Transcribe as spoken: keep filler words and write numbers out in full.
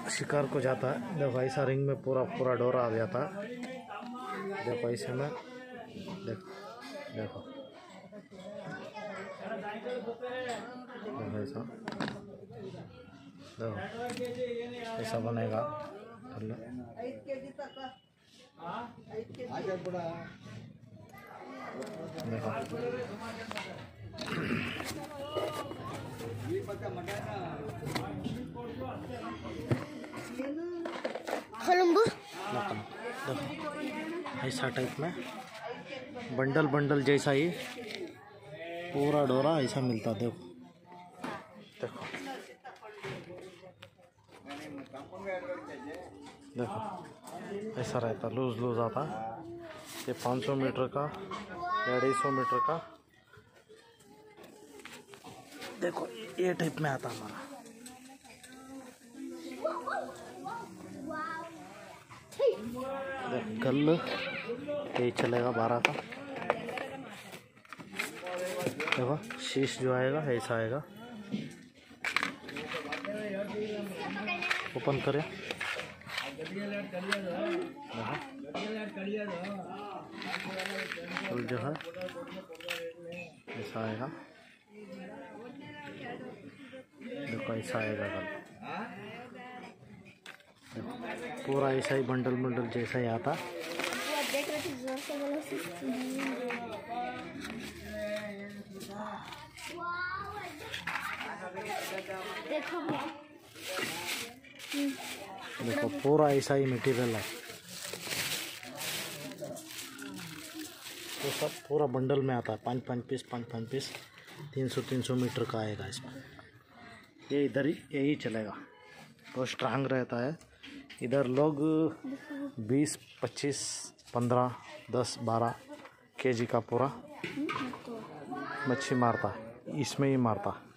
शिकार को जाता है। देखो ऐसा रिंग में पूरा पूरा डोरा आ जाता है। देखो ऐसे में देखो देखो देखो ऐसा देखो ऐसा बनेगा। देखो देखो ऐसा टाइप में बंडल बंडल जैसा ही पूरा डोरा ऐसा मिलता। देखो देखो देखो ऐसा रहता, लूज लूज आता। ये पाँच सौ मीटर का या ढाई सौ मीटर का देखो ये टाइप में आता हमारा। कल यही चलेगा बारह का। देखो शीश जो आएगा ऐसा आएगा। ओपन करें। कल जो है ऐसा आएगा। देखो ऐसा आएगा कल। पूरा ऐसा ही बंडल बंडल जैसा ही आता। देखो पूरा ऐसा ही मटेरियल है। तो सब पूरा बंडल में आता है। पाँच पाँच पीस पाँच पाँच पीस तीन सौ तीन सौ मीटर का आएगा इसमें। ये इधर ही यही चलेगा तो स्ट्रांग रहता है। इधर लोग बीस पच्चीस पंद्रह दस बारह केजी का पूरा मच्छी मारता है, इसमें ही मारता।